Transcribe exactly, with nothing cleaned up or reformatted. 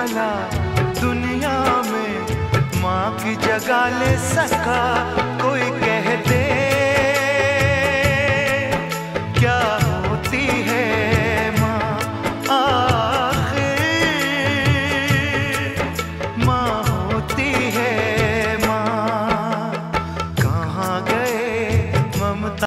भला दुनिया में माँ की जगह ले सका।